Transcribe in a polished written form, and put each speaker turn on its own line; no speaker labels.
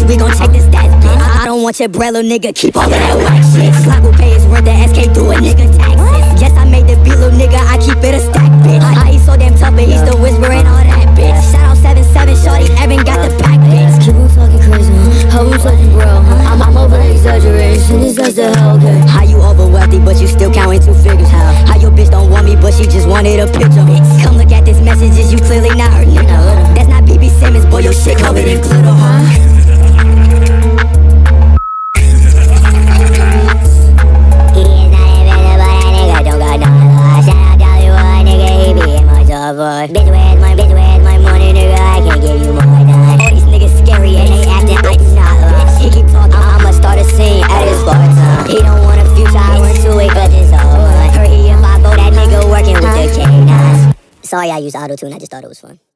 we gon' check the stats, bitch. I don't want your Brello, nigga, keep all of that whack shit. Glock will pay his rent, the SK do a nigga taxes. Yes, I made the beat, little nigga, I keep it a stack, bitch. He's so damn tough, but he's still whispering all that, bitch. Shout out 7-7, shorty, Evan got the pack, bitch.
Keep on talking crazy, how we talking, bro? I'm over exaggeration, this is the hell, okay?
How you over wealthy, but you still counting 2 figures? How your bitch don't want me, but she just wanted a picture? Come look at this messages, you clearly not her nigga. That's not BB Simmons, boy, your shit covered in glitter, huh?
Bitch, where's my money, nigga? I can't give you more time.
All these niggas scary and they acting like not.
He keep talking, I'ma start a scene at his bar time.
He don't want a future, I want to it, cause it's all mine.
Hurry if I go, that nigga working with the K9.
Sorry I used auto-tune, I just thought it was fun.